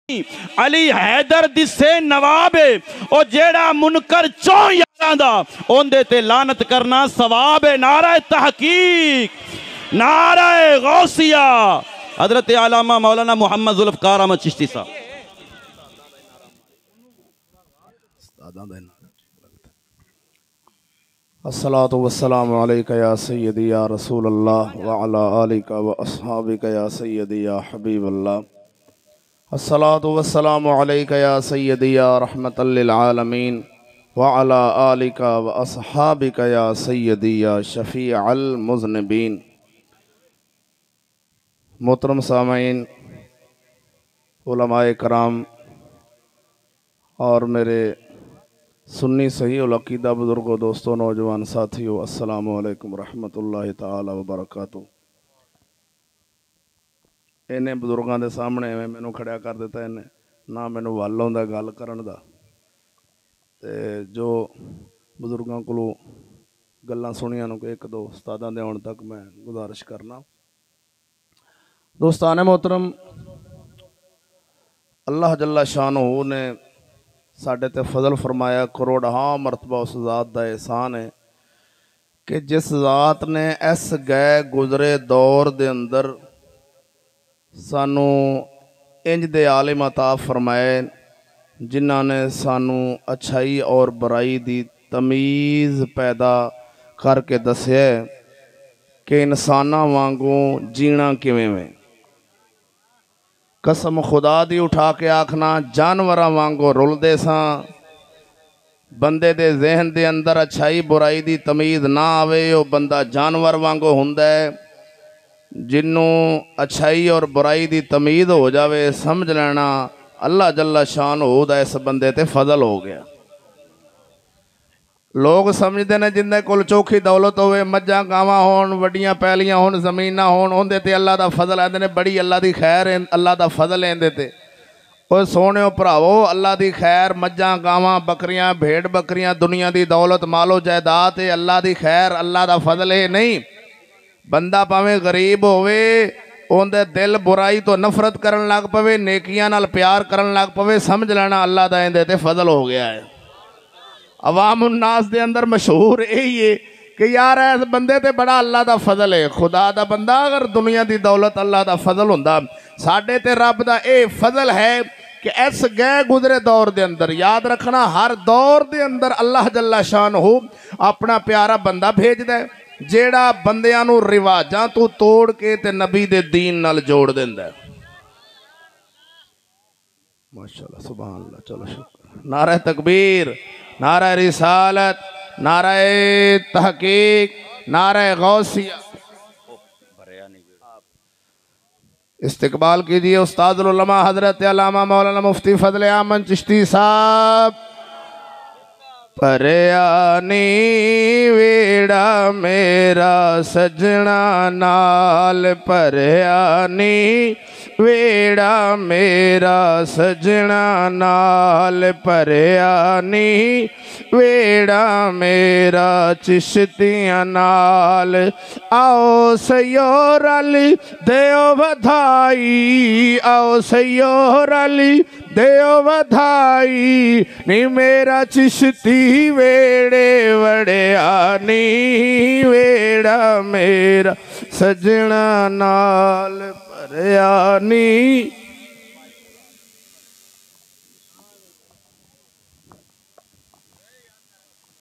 अली हैदर दिसे नवाबे और जेड़ा मुनकर चौ यारां दा ओंदे ते लानत करना सवाब है। नारा तहकीक, नारा गौसिया, हजरत आलामा मौलाना मोहम्मद जुल्फकार अहमद चिश्ती साहब। अस्सलातु वस्सलामु अलैका या सय्यदी या रसूल अल्लाह व अला आलिका व अस्हाबिका या सय्यदी या हबीब अल्लाह। अस्सलातु वस्सलामु अलैका या सय्यदी या रहमतल लिल आलमीन व अला आलिका व अस्हाबिका या सय्यदी या शफीअल मुज़निबीन। मोहतरम सामईन, उलमाए कराम और मेरे सुन्नी सही उल अकीदा बुजुर्गों, दोस्तों, नौजवान साथियों, अस्सलामु अलैकुम रहमतुल्लाहि ताला व बरकातुहू। इन्हें बुजुर्गों के सामने मैनू खड़ा कर दिता, इन्हें ना मैनू वल आउंदा गल करन दा, ते जो बुजुर्गों को गल्लां सुनिया नूं एक दो उस्तादां दे आउण तक मैं गुजारिश करना। दोस्ताने मोहतरम, अल्लाह जल्ला शानहू ने साडे ते फजल फरमाया, करोड़ा मरतबा उस ज़ात का एहसान है कि जिस ज़ात ने इस गए गुजरे दौर दे अंदर सानू इंज दे आलिम अता फरमाए जिन्हां ने सानू अच्छाई और बुराई दी तमीज़ पैदा करके दस्या कि इंसानां वांगू जीना किवें वे। कसम खुदा दी उठा के आखना, जानवरां वांगू रुलदे सां, बंदे दे जहन दे अंदर अच्छाई बुराई दी तमीज़ ना आवे, वो बंदा जानवर वांगू हुंदा है। जिन्नों अच्छाई और बुराई दी तमीज़ हो जावे, समझ लेना अल्लाह जल्ला शानहू दा इस बंदे ते फजल हो गया। लोग समझते हैं जिन्हें कोल चौखी दौलत होवे, मज्जां गावां होण, वड्डियां पैलियां होण, जमीनां होण, उहदे ते अल्लाह दा फजल आंदे ने, बड़ी अल्लाह दी खैर है, अल्लाह दा फजल है इहदे ते। ओए सोहणिओ भरावो, अल्लाह दी खैर मज्जां गावां बकरियां भेड़ बकरियां दुनिया दी दौलत मालो जायदाद है, अल्लाह दी खैर अल्लाह दा फजल है नहीं। बंदा भावें गरीब होवे, उहदे दिल बुराई तो नफरत करन लग पवे, नेकियां नाल प्यार करन लग पवे, समझ लेना अल्लाह दा इहदे ते फजल हो गया है। अवाम उन्नास दे अंदर मशहूर यही है कि यार इस बंदे ते बड़ा अल्लाह दा फजल है। खुदा दा बंदा अगर दुनिया दी दौलत अल्लाह दा फजल हुंदा, साडे ते रब दा ये फजल है कि इस गए गुजरे दौर दे अंदर, याद रखना हर दौर दे अंदर अल्लाह जल्ला शानहू अपना प्यारा बंदा भेजदा है, जेड़ा बंदियां नूं रिवाजां तों तोड़ के ते नबी दे दीन नाल जोड़ दिंदा है। माशाअल्लाह, सुभान अल्लाह। चलो शुक्र। नारा तकबीर, नारा रिसालत, नारा तहकीक, नारा गौसिया। इस्तिकबाल कीजिए उस्ताद उलमा हजरत अल्लामा मौलाना मुफ्ती फजल अहमद चिश्ती साहब। परयानी वेड़ा मेरा सजना नाल, परयानी वेड़ा मेरा सजना नाल, परयानी वेड़ा मेरा चिश्तियां नाल। आओ सयो रली देओ बधाई, आओ सयो रली देओ बधाई, नी मेरा चिश्ती वेड़े वड़िया, नी वेड़ा मेरा सजना नाल, परयानी